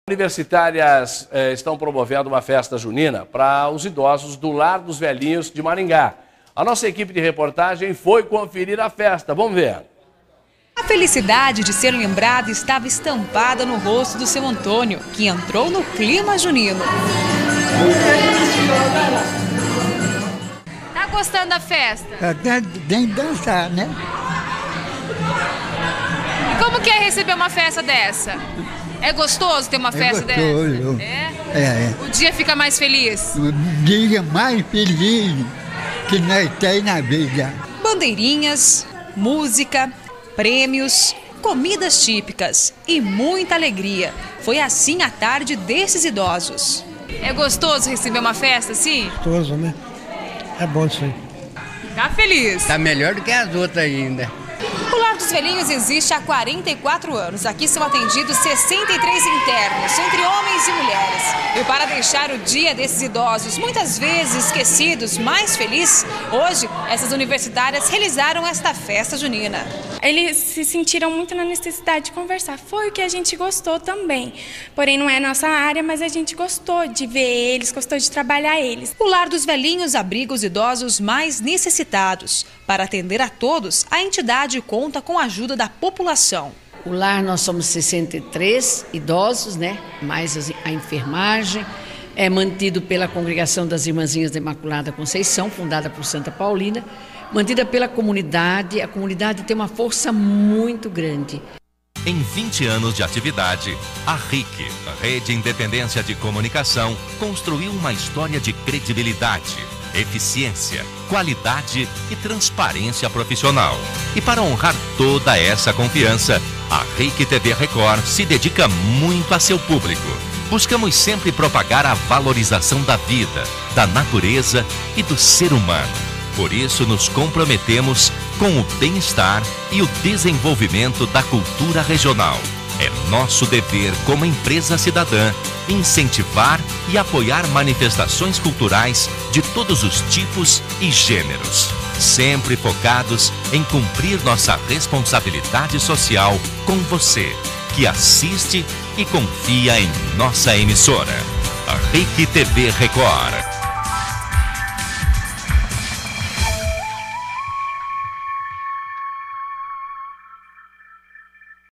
Universitárias estão promovendo uma festa junina para os idosos do Lar dos Velhinhos de Maringá. A nossa equipe de reportagem foi conferir a festa. Vamos ver. A felicidade de ser lembrado estava estampada no rosto do seu Antônio, que entrou no clima junino. Tá gostando da festa? Tem que dançar, né? E como que é receber uma festa dessa? É gostoso ter uma festa dessa? É? O dia fica mais feliz? O dia mais feliz que nós temos na vida. Bandeirinhas, música, prêmios, comidas típicas e muita alegria. Foi assim a tarde desses idosos. É gostoso receber uma festa assim? Gostoso, né? É bom isso aí. Tá feliz? Tá melhor do que as outras ainda. O Lar dos Velhinhos existe há 44 anos. Aqui são atendidos 63 internos, entre homens e mulheres. E para deixar o dia desses idosos, muitas vezes esquecidos, mais feliz, hoje essas universitárias realizaram esta festa junina. Eles se sentiram muito na necessidade de conversar. Foi o que a gente gostou também. Porém, não é nossa área, mas a gente gostou de ver eles, gostou de trabalhar eles. O Lar dos Velhinhos abriga os idosos mais necessitados. Para atender a todos, a entidade conta com a ajuda da população. O lar, nós somos 63 idosos, né? Mais a enfermagem. É mantido pela Congregação das Irmãzinhas da Imaculada Conceição, fundada por Santa Paulina. Mantida pela comunidade, a comunidade tem uma força muito grande. Em 20 anos de atividade, a RIC, Rede Independência de Comunicação, construiu uma história de credibilidade, eficiência, qualidade e transparência profissional. E para honrar toda essa confiança, a RIC TV Record se dedica muito a seu público. Buscamos sempre propagar a valorização da vida, da natureza e do ser humano. Por isso, nos comprometemos com o bem-estar e o desenvolvimento da cultura regional. É nosso dever como empresa cidadã incentivar e apoiar manifestações culturais de todos os tipos e gêneros, sempre focados em cumprir nossa responsabilidade social com você, que assiste e confia em nossa emissora. A RIC TV Record.